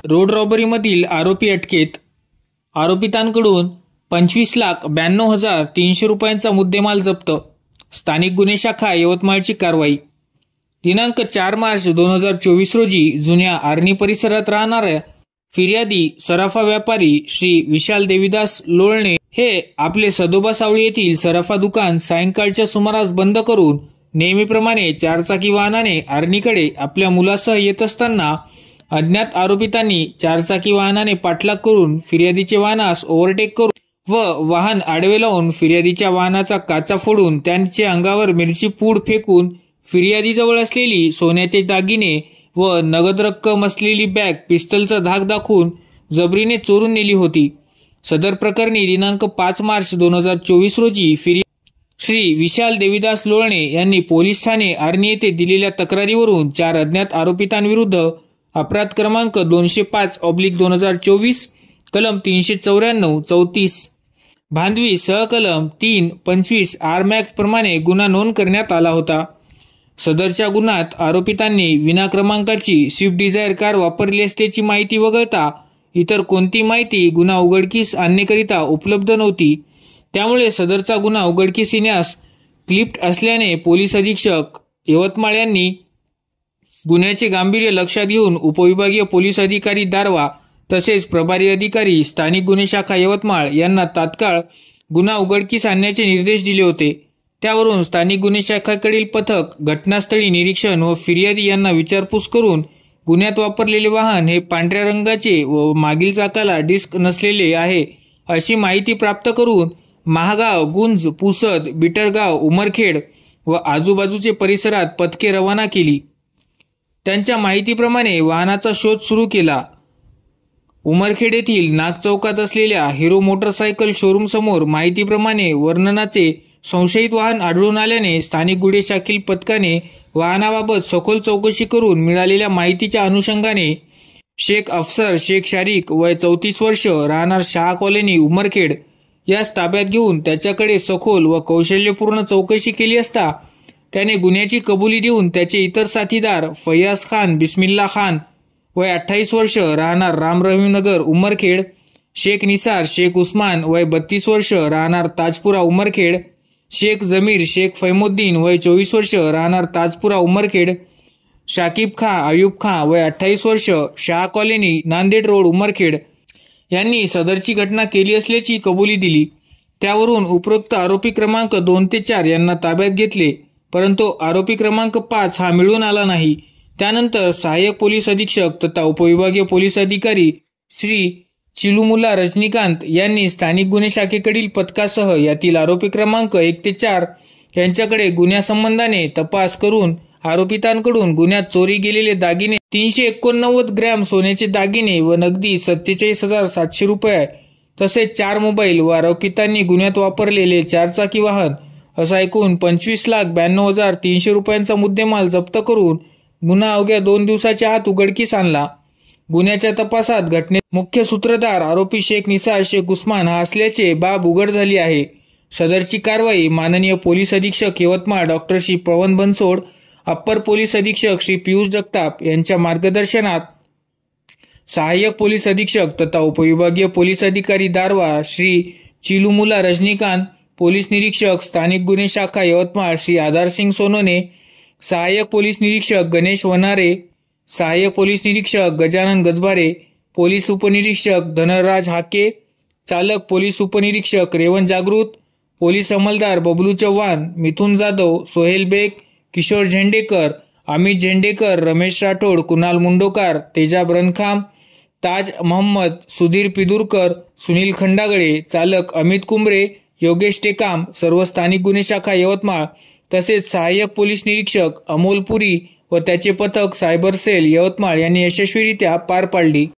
Road रॉबरीमधील आरोपी अटकेत। आरोपितांकडून 25,92,300 रुपयांचा मुद्देमाल जप्त। स्थानिक गुन्हे शाखा यवतमाळची कारवाई। दिनांक 4 मार्च 2024 रोजी जुन्या आर्णी परिसरात राहणाऱ्या फिर्यादी सराफा व्यापारी श्री विशाल देविदास लोळणे हे आपले सदोबा सावळी येथील सराफा दुकान सायंकाळच्या सुमारास बंद करून नेहमीप्रमाणे चारचाकी वाहनाने आर्णीकडे आपल्या मुलासह येत असताना अज्ञात आरोपितांनी चारचाकी वाहनाने पाठलाग करून फिर्यादीचे वाहनास ओव्हरटेक करून व वाहन आडवे लावून फिर्यादीच्या वाहनाचा काचा फोडून त्यांच्या अंगावर मिरची पूड फेकून फिर्यादीजवळ असलेली सोन्याचे दागिने व नगद रक्कम असलेली बॅग पिस्तलचा धाक दाखवून जबरीने चोरून नेली होती। सदर प्रकरणी दिनांक 5 मार्च 2024 रोजी श्री विशाल देविदास लोळणे यांनी पोलीस ठाणे आर्णी येथे दिलेल्या तक्रारीवरून 4 अज्ञात आरोपितांविरुद्ध अपराध क्रमांक 205/2024 कलम 394 34 भांडवी सहकलम 325 आर्मॅक्ट प्रमाणे गुन्हा नोंद करण्यात आला होता। सदरच्या गुन्ह्यात आरोपितांनी विना क्रमांकाची स्विफ्ट डिझायर कार वापरली असल्याची माहिती वगळता इतर कोणती माहिती गुन्हा उघडकीस आणण्याकरिता उपलब्ध नव्हती। त्यामुळे सदरचा गुन्हा उघडकीस येण्यास क्लिप्ट असल्याने पोलीस अधीक्षक यवतमाळ यांनी गुन्ह्याचे गांभीर्य लक्षात घेऊन उपविभागीय पोलीस अधिकारी दारवा तसेच प्रभारी अधिकारी स्थानिक गुन्हे शाखा यवतमाळ यांना तात्काळ गुन्हा उघडकीस आणण्याचे निर्देश दिले होते। त्यावरून स्थानिक गुन्हे शाखेकडील पथक घटनास्थळी निरीक्षण व फिर्यादी यांना विचारपूस करून गुन्ह्यात वापरलेले वाहन हे पांढऱ्या रंगाचे व मागील चाकाला डिस्क नसलेले आहे अशी माहिती प्राप्त करून महागाव, गुंज, पुसद, बिटरगाव, उमरखेड व आजूबाजूचे परिसरात पथके रवाना केली। त्यांच्या माहितीप्रमाणे वाहनाचा शोध सुरू केला। उमरखेड येथील नाग चौकात असलेल्या हिरो मोटरसायकल शोरूम समोर माहितीप्रमाणे वर्णनाचे संशयित वाहन आढळून आल्याने स्थानिक गुन्हे शाखेतील पथकाने वाहनाबाबत सखोल चौकशी करून मिळालेल्या माहितीच्या अनुषंगाने शेख अफसर शेख शारिक वय 34 वर्ष राहणार शहा कॉलनी उमरखेड यास ताब्यात घेऊन त्याच्याकडे सखोल व कौशल्यपूर्ण चौकशी केली असता त्याने गुन्ह्याची कबुली देऊन त्याचे इतर साथीदार फैयाज खान बिस्मिल्ला खान वय 28 वर्ष राहणार राम रहीम नगर उमरखेड, शेख निसार शेख उस्मान वय 32 वर्ष राहणार ताजपुरा उमरखेड, शेख जमीर शेख फैमुद्दीन वय 24 वर्ष राहणार ताजपुरा उमरखेड, शाकिब खां अयूब खां वय 28 वर्ष शाह कॉलनी नांदेड रोड उमरखेड यांनी सदरची घटना केली असल्याची कबुली दिली। त्यावरून उपरोक्त आरोपी क्रमांक 2 ते 4 यांना ताब्यात घेतले, परंतु आरोपी क्रमांक 5 हा मिळून आला नाही। त्यानंतर सहाय्यक पोलीस अधीक्षक तथा उपविभागीय पोलीस अधिकारी श्री चिलुमुला रजनीकांत यांनी स्थानिक गुन्हे शाखेकडील पथकासह यातील आरोपी क्रमांक 1 ते 4 यांच्याकडे गुन्ह्यासंबंधाने तपास करून आरोपितांकडून गुन्ह्यात चोरी गेलेले दागिने 389 ग्रॅम सोन्याचे दागिने व नगदी 47,700 रुपये तसेच 4 मोबाईल व आरोपितांनी गुन्ह्यात वापरलेले चारचाकी वाहन असा एकूण 25,92,300 रुपयांचा मुद्देमाल जप्त करून गुन्हा अवघ्या 2 दिवसाच्या आत उघडकीस आणला। गुन्ह्याच्या तपासात घटनेत मुख्य सूत्रधार आरोपी शेख निसार शेख उस्मान हा असल्याचे बाब उघड झाली आहे। सदरची कारवाई माननीय पोलीस अधीक्षक Yavatmal doctor Shri Pawan Bansod, upper police अधीक्षक श्री पियुष जगताप यांच्या मार्गदर्शनात सहाय्यक पोलीस अधीक्षक तथा उपविभागीय पोलीस अधिकारी दारवा श्री चिलुमुला रजनीकांत, पोलीस निरीक्षक स्थानिक गुन्हे शाखा यवतमाळ श्री आधारसिंग सोनोने, सहाय्यक पोलीस निरीक्षक गणेश वनारे, सहाय्यक पोलीस निरीक्षक गजानन गजबारे, पोलीस उपनिरीक्षक धनराज हाके, चालक पोलीस उपनिरीक्षक रेवण जागृत, पोलीस अंमलदार बबलू चव्हाण, मिथुन जाधव, सोहेल बेग, किशोर झेंडेकर, अमित झेंडेकर, रमेश राठोड, कुणाल मुंडोकार, तेजाब रणखाम, ताज मोहम्मद, सुधीर पिदुरकर, सुनील खंडागळे, चालक अमित कुंबरे, योगेश टेकाम, सर्व स्थानिक गुन्हे शाखा यवतमाळ तसेच सहाय्यक पोलीस निरीक्षक अमोल पुरी व त्याचे पथक सायबर सेल यवतमाळ यांनी यशस्वीरित्या पार पाडली।